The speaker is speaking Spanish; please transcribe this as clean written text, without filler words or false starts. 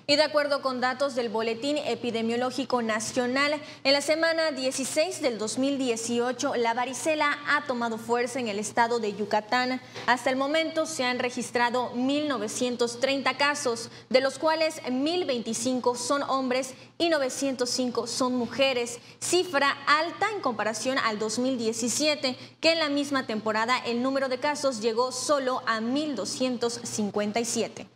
Y de acuerdo con datos del Boletín Epidemiológico Nacional, en la semana 16 del 2018, la varicela ha tomado fuerza en el estado de Yucatán. Hasta el momento se han registrado 1.930 casos, de los cuales 1.025 son hombres y 905 son mujeres, cifra alta en comparación al 2017, que en la misma temporada el número de casos llegó solo a 1.257.